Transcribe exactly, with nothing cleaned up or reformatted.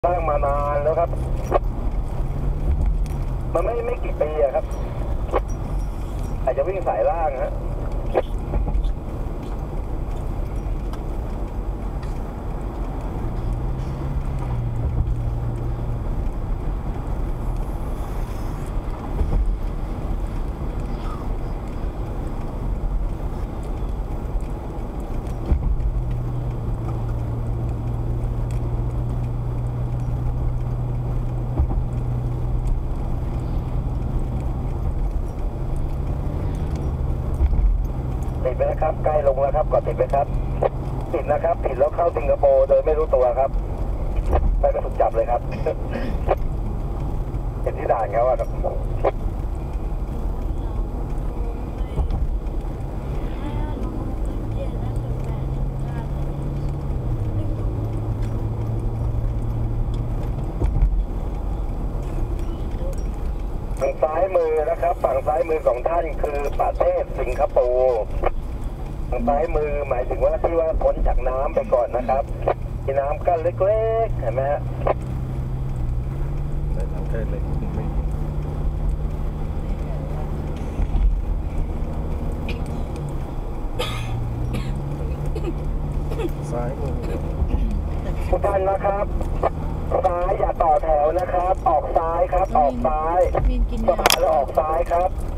สร้างมานานแล้วครับมันไม่ไม่กี่ปีอะครับอาจจะวิ่งสายล่างฮะติดไหมครับใกล้ลงแล้วครับกดติดไหมครับติดนะครับติดแล้วเข้าสิงคโปร์โดยไม่รู้ตัวครับไปกระสุนจับเลยครับเห็นที่ด่านเขาอะครับฝั่งซ้ายมือนะครับฝั่งซ้ายมือของท่านคือประเทศสิงคโปร์ฝั่งซ้ายมือหมายถึงว่าที่ว่าพ้นจากน้ำไปก่อนนะครับมีน้ำกั้นเล็กๆเห็นไหมฮะน้ำกั้นเล็กไม่ซ้ายมือทุกท่านนะครับซ้ายอย่าต่อแถวนะครับออกซ้ายครับออกซ้ายสะพานแล้วออกซ้ายครับ